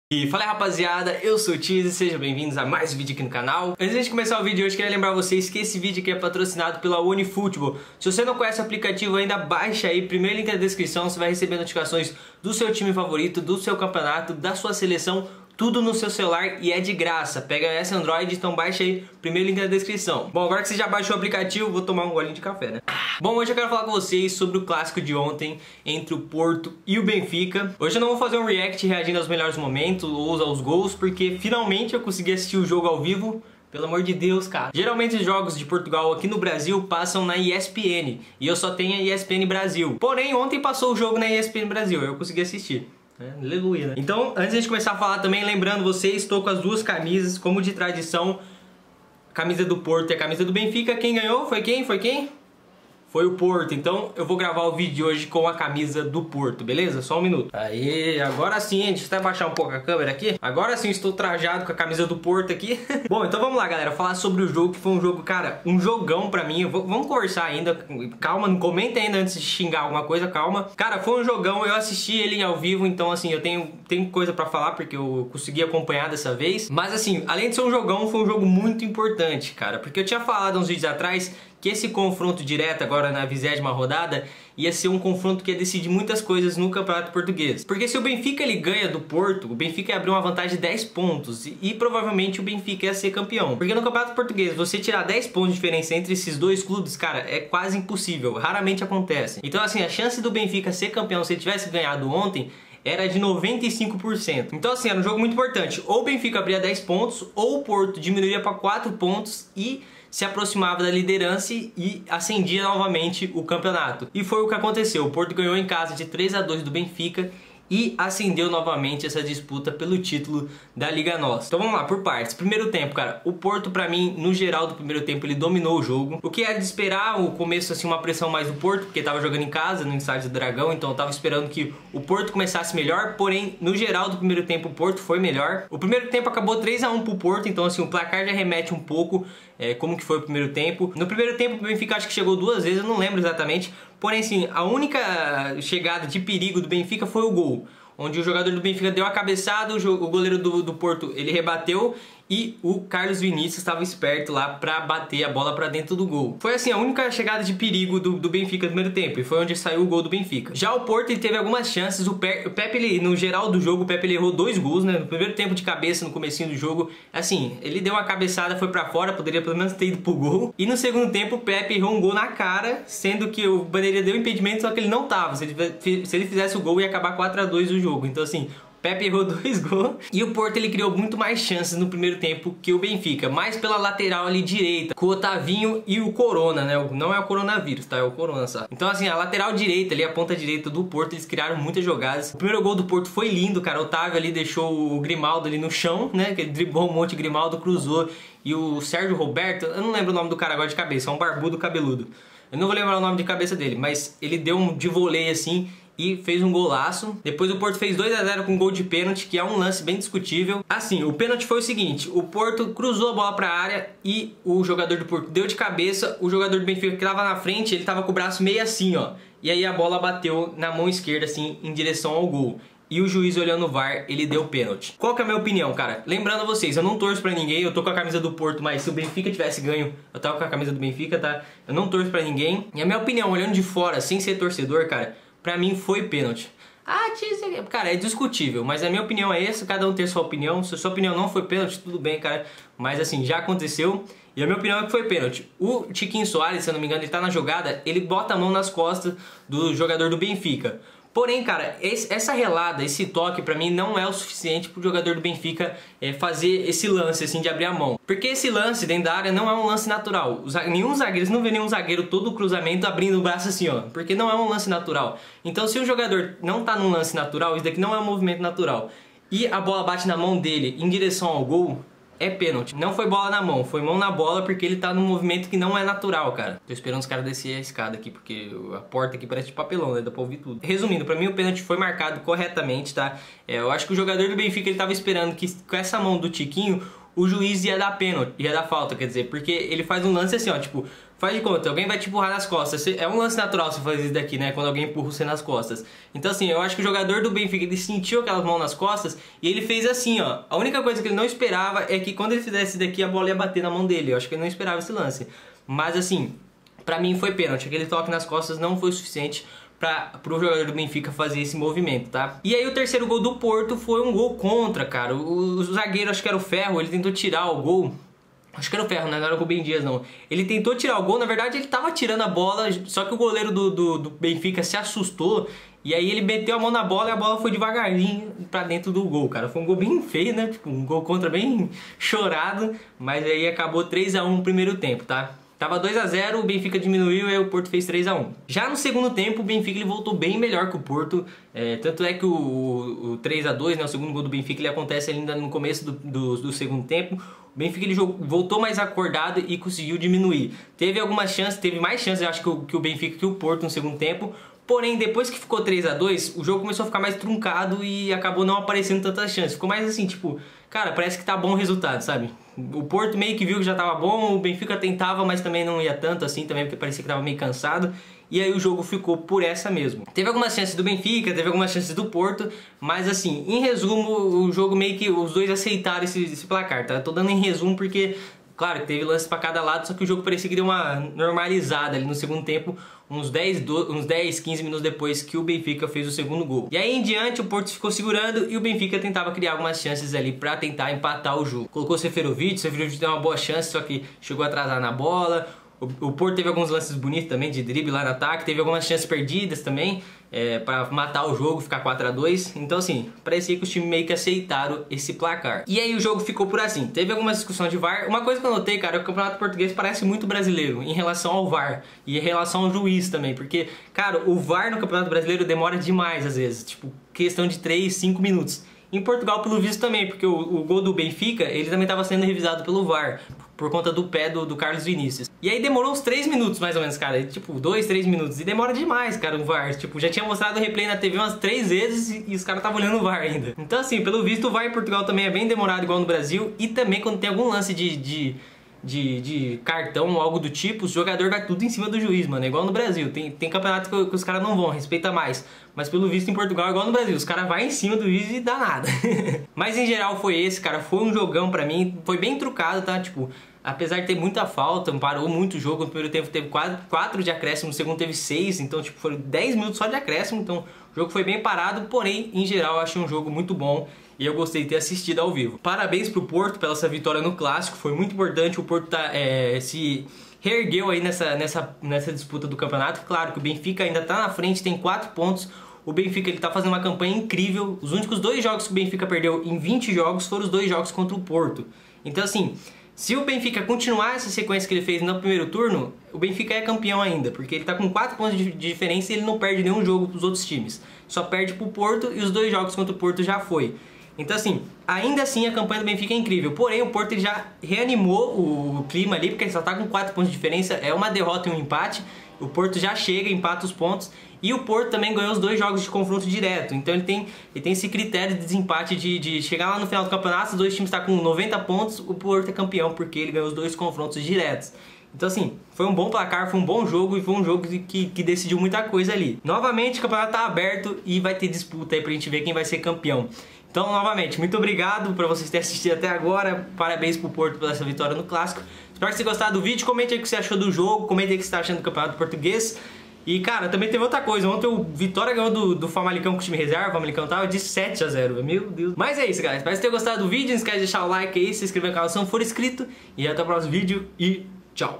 E fala aí, rapaziada, eu sou o Tiz e sejam bem-vindos a mais um vídeo aqui no canal. Antes de começar o vídeo de hoje, queria lembrar vocês que esse vídeo aqui é patrocinado pela OneFootball. Se você não conhece o aplicativo ainda, baixa aí, primeiro link na descrição, você vai receber notificações do seu time favorito, do seu campeonato, da sua seleção, tudo no seu celular e é de graça. Pega essa Android, então baixa aí, primeiro link na descrição. Bom, agora que você já baixou o aplicativo, vou tomar um golinho de café, né? Bom, hoje eu quero falar com vocês sobre o clássico de ontem entre o Porto e o Benfica. Hoje eu não vou fazer um react reagindo aos melhores momentos ou aos gols, porque finalmente eu consegui assistir o jogo ao vivo. Pelo amor de Deus, cara. Geralmente os jogos de Portugal aqui no Brasil passam na ESPN e eu só tenho a ESPN Brasil. Porém, ontem passou o jogo na ESPN Brasil, eu consegui assistir. Aleluia, né? Então, antes de começar a falar também, lembrando vocês, estou com as duas camisas, como de tradição. A camisa do Porto e a camisa do Benfica. Quem ganhou? Foi quem? Foi quem? Foi o Porto. Então eu vou gravar o vídeo de hoje com a camisa do Porto, beleza? Só um minuto. Aí, agora sim, deixa eu até baixar um pouco a câmera aqui. Agora sim estou trajado com a camisa do Porto aqui. Bom, então vamos lá, galera, falar sobre o jogo, que foi um jogo, cara, um jogão pra mim. Vamos conversar ainda, calma, não comenta ainda antes de xingar alguma coisa, calma. Cara, foi um jogão, eu assisti ele ao vivo, então assim, eu tenho coisa pra falar, porque eu consegui acompanhar dessa vez. Mas assim, além de ser um jogão, foi um jogo muito importante, cara, porque eu tinha falado uns vídeos atrás que esse confronto direto agora na 20ª rodada ia ser um confronto que ia decidir muitas coisas no Campeonato Português. Porque se o Benfica ele ganha do Porto, o Benfica ia abrir uma vantagem de 10 pontos e provavelmente o Benfica ia ser campeão. Porque no Campeonato Português, você tirar 10 pontos de diferença entre esses dois clubes, cara, é quase impossível, raramente acontece. Então assim, a chance do Benfica ser campeão se ele tivesse ganhado ontem era de 95%. Então assim, era um jogo muito importante. Ou o Benfica abria 10 pontos, ou o Porto diminuía para 4 pontos e se aproximava da liderança e acendia novamente o campeonato. E foi o que aconteceu. O Porto ganhou em casa de 3-2 do Benfica e acendeu novamente essa disputa pelo título da Liga Nossa. Então vamos lá, por partes. Primeiro tempo, cara, o Porto pra mim, no geral do primeiro tempo, ele dominou o jogo. O que era de esperar, o começo assim, uma pressão mais do Porto, porque tava jogando em casa, no estádio do Dragão, então eu tava esperando que o Porto começasse melhor, porém, no geral do primeiro tempo, o Porto foi melhor. O primeiro tempo acabou 3-1 pro Porto, então assim, o placar já remete um pouco como que foi o primeiro tempo. No primeiro tempo, o Benfica acho que chegou 2 vezes, eu não lembro exatamente. Porém, sim, a única chegada de perigo do Benfica foi o gol, onde o jogador do Benfica deu a cabeçada, o goleiro do Porto ele rebateu e o Carlos Vinícius estava esperto lá para bater a bola para dentro do gol. Foi assim a única chegada de perigo do Benfica no primeiro tempo e foi onde saiu o gol do Benfica. Já o Porto ele teve algumas chances, o Pepe ele, no geral do jogo, o Pepe ele errou 2 gols, né? No primeiro tempo de cabeça, no comecinho do jogo, assim, ele deu uma cabeçada, foi para fora, poderia pelo menos ter ido pro gol. E no segundo tempo o Pepe errou um gol na cara, sendo que o Bandeira deu impedimento, só que ele não tava. Se ele fizesse o gol ia acabar 4-2 o jogo. Então assim, Pepe errou 2 gols e o Porto ele criou muito mais chances no primeiro tempo que o Benfica, mais pela lateral ali direita, com o Otavinho e o Corona, né? Não é o coronavírus, tá? É o Corona, sabe? Então assim, a lateral direita ali, a ponta direita do Porto, eles criaram muitas jogadas. O primeiro gol do Porto foi lindo, cara. O Otávio ali deixou o Grimaldo ali no chão, né? Que ele driblou um monte, Grimaldo cruzou e o Sérgio Roberto, eu não lembro o nome do cara agora de cabeça, é um barbudo cabeludo. Eu não vou lembrar o nome de cabeça dele, mas ele deu um de voleio assim e fez um golaço. Depois o Porto fez 2-0 com um gol de pênalti, que é um lance bem discutível. Assim, o pênalti foi o seguinte, o Porto cruzou a bola para a área e o jogador do Porto deu de cabeça, o jogador do Benfica que estava na frente, ele estava com o braço meio assim, ó. E aí a bola bateu na mão esquerda, assim, em direção ao gol. E o juiz olhando o VAR, ele deu pênalti. Qual que é a minha opinião, cara? Lembrando a vocês, eu não torço pra ninguém, eu tô com a camisa do Porto, mas se o Benfica tivesse ganho, eu tava com a camisa do Benfica, tá? Eu não torço pra ninguém. E a minha opinião, olhando de fora, sem ser torcedor, cara, pra mim foi pênalti. Ah, cara, é discutível, mas a minha opinião é essa, cada um tem sua opinião. Se a sua opinião não foi pênalti, tudo bem, cara. Mas assim, já aconteceu. E a minha opinião é que foi pênalti. O Tiquinho Soares, se eu não me engano, ele tá na jogada, ele bota a mão nas costas do jogador do Benfica. Porém, cara, essa relada, esse toque pra mim não é o suficiente pro jogador do Benfica fazer esse lance assim de abrir a mão. Porque esse lance dentro da área não é um lance natural. Nenhum zagueiro, você não vê nenhum zagueiro todo o cruzamento abrindo o braço assim, ó. Porque não é um lance natural. Então se o jogador não tá num lance natural, isso daqui não é um movimento natural, e a bola bate na mão dele em direção ao gol, é pênalti. Não foi bola na mão, foi mão na bola porque ele tá num movimento que não é natural, cara. Tô esperando os caras descer a escada aqui, porque a porta aqui parece de papelão, né? Dá pra ouvir tudo. Resumindo, pra mim o pênalti foi marcado corretamente, tá? Eu acho que o jogador do Benfica, ele tava esperando que com essa mão do Tiquinho, o juiz ia dar pênalti, ia dar falta, quer dizer, porque ele faz um lance assim, ó, tipo, faz de conta, alguém vai te empurrar nas costas. É um lance natural você fazer isso daqui, né? Quando alguém empurra você nas costas. Então assim, eu acho que o jogador do Benfica, ele sentiu aquelas mãos nas costas e ele fez assim, ó. A única coisa que ele não esperava é que quando ele fizesse isso daqui, a bola ia bater na mão dele. Eu acho que ele não esperava esse lance. Mas assim, pra mim foi pênalti. Aquele toque nas costas não foi o suficiente pro jogador do Benfica fazer esse movimento, tá? E aí o terceiro gol do Porto foi um gol contra, cara. O zagueiro, acho que era o Ferro, ele tentou tirar o gol. Acho que era o Ferro, né? Não era o Rubem Dias, não. Ele tentou tirar o gol, na verdade ele tava tirando a bola, só que o goleiro do Benfica se assustou. E aí ele meteu a mão na bola e a bola foi devagarzinho pra dentro do gol, cara. Foi um gol bem feio, né? Tipo, um gol contra bem chorado. Mas aí acabou 3 a 1 no primeiro tempo, tá? Tava 2 a 0, o Benfica diminuiu e aí o Porto fez 3 a 1. Já no segundo tempo, o Benfica ele voltou bem melhor que o Porto. Tanto é que o 3 a 2, né, o segundo gol do Benfica, ele acontece ainda no começo do segundo tempo. O Benfica ele voltou mais acordado e conseguiu diminuir. Teve algumas chances, teve mais chances, eu acho, que o Benfica que o Porto no segundo tempo. Porém, depois que ficou 3 a 2, o jogo começou a ficar mais truncado e acabou não aparecendo tantas chances. Ficou mais assim, tipo, cara, parece que tá bom o resultado, sabe? O Porto meio que viu que já tava bom, o Benfica tentava, mas também não ia tanto assim, também porque parecia que tava meio cansado. E aí o jogo ficou por essa mesmo. Teve algumas chances do Benfica, teve algumas chances do Porto, mas assim, em resumo, o jogo meio que os dois aceitaram esse placar, tá? Eu tô dando em resumo porque, claro, teve lance pra cada lado, só que o jogo parecia que deu uma normalizada ali no segundo tempo, uns 10, 15 minutos depois que o Benfica fez o segundo gol. E aí em diante o Porto ficou segurando e o Benfica tentava criar algumas chances ali pra tentar empatar o jogo. Colocou o Seferovic deu uma boa chance, só que chegou a atrasar na bola. O Porto teve alguns lances bonitos também, de drible lá no ataque, teve algumas chances perdidas também, para matar o jogo, ficar 4 a 2. Então assim, parecia que os times meio que aceitaram esse placar. E aí o jogo ficou por assim, teve algumas discussões de VAR. Uma coisa que eu notei, cara, é que o Campeonato Português parece muito brasileiro em relação ao VAR e em relação ao juiz também, porque, cara, o VAR no Campeonato Brasileiro demora demais às vezes, tipo, questão de 3, 5 minutos. Em Portugal, pelo visto, também, porque o gol do Benfica, ele também estava sendo revisado pelo VAR, por conta do pé do Carlos Vinícius. E aí demorou uns 3 minutos, mais ou menos, cara. Tipo, 2, 3 minutos. E demora demais, cara, o VAR. Tipo, já tinha mostrado o replay na TV umas 3 vezes e os caras estavam olhando o VAR ainda. Então, assim, pelo visto, o VAR em Portugal também é bem demorado, igual no Brasil. E também quando tem algum lance de cartão ou algo do tipo, o jogador vai tudo em cima do juiz, mano. É igual no Brasil. Tem campeonato que os caras não vão, respeita mais. Mas pelo visto em Portugal é igual no Brasil. Os caras vão em cima do juiz e dá nada. Mas em geral foi esse, cara. Foi um jogão pra mim. Foi bem trucado, tá? Tipo, apesar de ter muita falta, parou muito o jogo. No primeiro tempo teve 4 de acréscimo, no segundo teve 6. Então, tipo, foram 10 minutos só de acréscimo. Então, o jogo foi bem parado. Porém, em geral, eu achei um jogo muito bom. E eu gostei de ter assistido ao vivo. Parabéns pro Porto pela essa vitória no Clássico. Foi muito importante. O Porto se reergueu aí nessa disputa do campeonato. Claro que o Benfica ainda tá na frente, tem 4 pontos. O Benfica ele tá fazendo uma campanha incrível. Os únicos 2 jogos que o Benfica perdeu em 20 jogos foram os 2 jogos contra o Porto. Então assim, se o Benfica continuar essa sequência que ele fez no primeiro turno, o Benfica é campeão ainda, porque ele tá com 4 pontos de diferença e ele não perde nenhum jogo pros outros times. Só perde pro Porto e os 2 jogos contra o Porto já foi. Então assim, ainda assim a campanha do Benfica é incrível. Porém, o Porto ele já reanimou o clima ali, porque ele só tá com 4 pontos de diferença. É uma derrota e um empate. O Porto já chega, empata os pontos. E o Porto também ganhou os 2 jogos de confronto direto. Então ele tem esse critério de desempate de chegar lá no final do campeonato, os 2 times estão com 90 pontos, o Porto é campeão porque ele ganhou os 2 confrontos diretos. Então assim, foi um bom placar, foi um bom jogo e foi um jogo que decidiu muita coisa ali. Novamente o campeonato tá aberto e vai ter disputa aí pra gente ver quem vai ser campeão. Então, novamente, muito obrigado por vocês terem assistido até agora. Parabéns pro Porto pela essa vitória no Clássico. Espero que vocês tenham gostado do vídeo. Comente aí o que você achou do jogo. Comente aí o que você tá achando do Campeonato Português. E, cara, também teve outra coisa. Ontem o Vitória ganhou do Famalicão com o time reserva. O Famalicão tava de 7 a 0. Meu Deus. Mas é isso, galera. Espero que vocês tenham gostado do vídeo. Não esquece de deixar o like aí, se inscrever no canal se não for inscrito. E até o próximo vídeo e tchau.